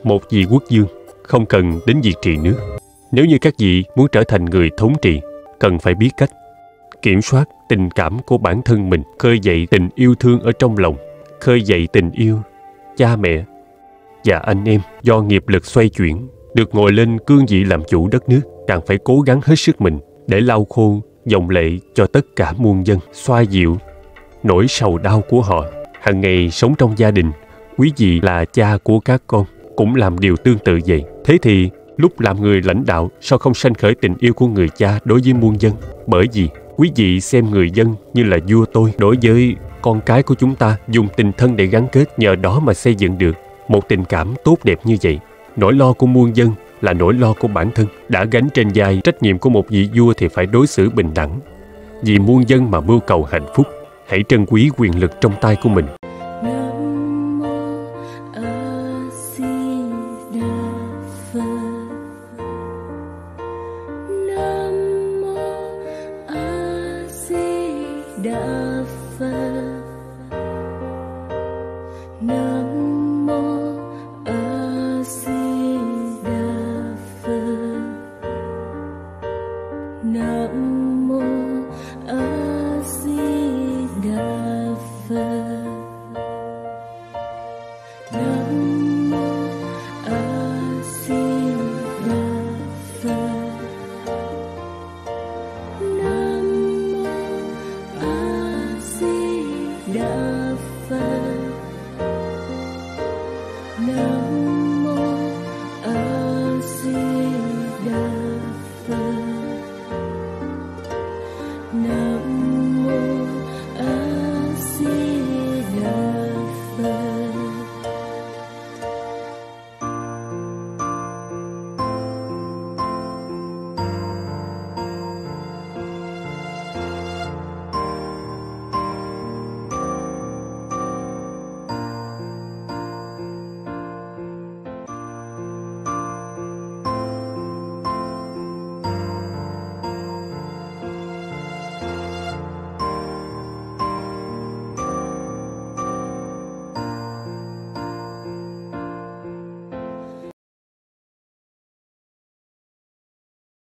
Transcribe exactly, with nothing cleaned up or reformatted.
một vị quốc vương không cần đến việc trị nước. Nếu như các vị muốn trở thành người thống trị, cần phải biết cách kiểm soát tình cảm của bản thân mình, khơi dậy tình yêu thương ở trong lòng, khơi dậy tình yêu cha mẹ và anh em. Do nghiệp lực xoay chuyển, được ngồi lên cương vị làm chủ đất nước, càng phải cố gắng hết sức mình để lau khô dòng lệ cho tất cả muôn dân, xoa dịu nỗi sầu đau của họ. Hàng ngày sống trong gia đình, quý vị là cha của các con cũng làm điều tương tự vậy. Thế thì lúc làm người lãnh đạo, sao không sanh khởi tình yêu của người cha đối với muôn dân? Bởi vì quý vị xem người dân như là vua tôi. Đối với con cái của chúng ta, dùng tình thân để gắn kết, nhờ đó mà xây dựng được một tình cảm tốt đẹp như vậy. Nỗi lo của muôn dân là nỗi lo của bản thân. Đã gánh trên vai trách nhiệm của một vị vua thì phải đối xử bình đẳng, vì muôn dân mà mưu cầu hạnh phúc. Hãy trân quý quyền lực trong tay của mình. Nam